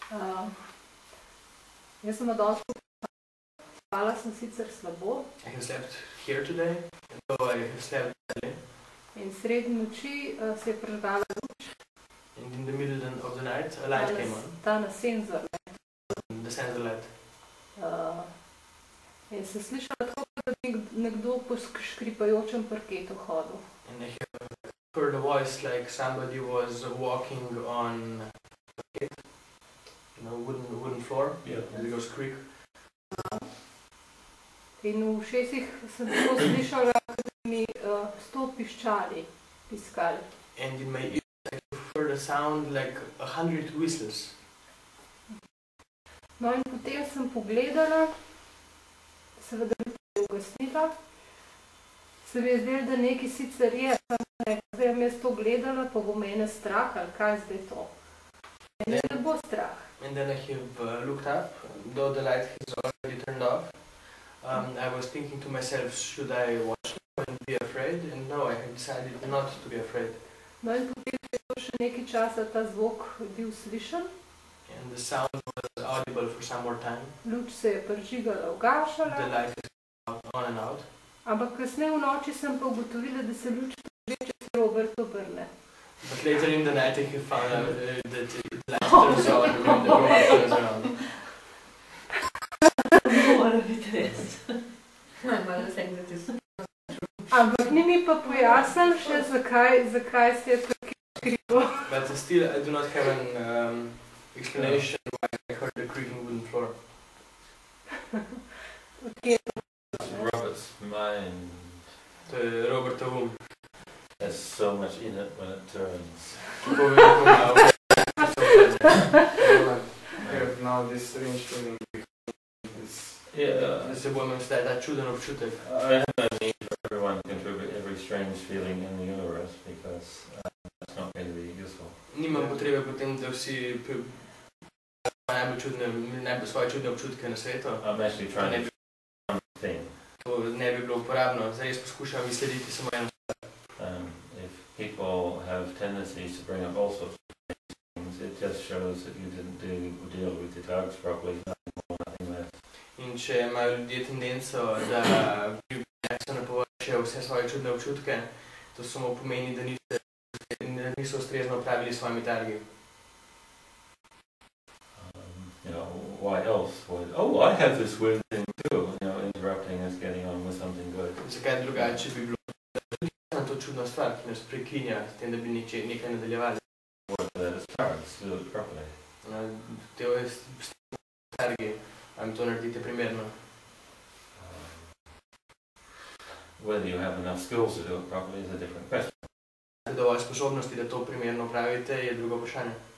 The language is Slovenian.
Jaz sem danes spala sem sicer slabo. I have slept here today, though I have slept early. In sredi noči se je prižgala luč. And in the middle of the night, a light came on. Ta na senzor. The sensor light. In se slišala tako, da nekdo po škripajočem parketu hodil. And I heard a voice like somebody was walking on parquet, wooden floor. Yeah. And it goes creak. In v ušesih sem tako slišala, da mi 100 piščali piskali. And in my ears I heard a sound like 100 whistles. No in potem sem pogledala, seveda je ugasnila. Se mi je zdelo, da nekaj sicer je, zdaj bom jaz to gledala, pa bo mene strah, ali kaj zdaj to. Mene ne bo strah. And then I have looked up, though the light has already turned off. I was thinking to myself, should I watch it and be afraid? And no, I have decided not to be afraid. No in potem je še nekaj časa ta zvok bil slišan. And the sound was audible for some more time. Luč se je prižigala, ugašala. The light is on and out. Ampak kasneje v noči sem pa ugotovila, da se luč priže, če se Robert obrne. But later in the night I have found out that the light turns on when the robot turns around. Mora biti res. Malo se enkrat Ampak ni mi pa pojasnil še, zakaj se je tako skrilo. But still I do not have an explanation why I heard the creaking wooden floor. Okay. Robert's mind To je Robertov um. has so much in it when it turns. I have now this strange feeling. Yeah, Da se bo imel zdaj ta čuden občutek. I have no need for everyone to contribute every strange feeling in the universe because that's not going to be useful. Nimam potrebe potem, da vsi najbolj svoje čudne občutke na svetu. I'm actually trying to do one thing. To ne bi bilo uporabno. Zdaj jaz poskušam izslediti samo eno. If people have tendencies to bring up all sorts of things, it just shows that you didn't deal with the drugs properly, nothing more, nothing less. In če imajo ljudje tendenco, da prineso na površje vse svoje čudne občutke, to samo pomeni, da niso ustrezno upravili s svojimi targi. Why else would, oh, I have this weird thing too, interrupting us getting on with something good. Zakaj drugače bi bilo, da tudi na to čudno stvar, ki nas prekinja, s tem, da bi nekaj nadaljevali. Or that it starts, do it properly. Te targi, to naredite primerno. Whether you have enough skills to do it properly is a different question. Dovolj sposobnosti, da to primerno pravite, je drugo vprašanje.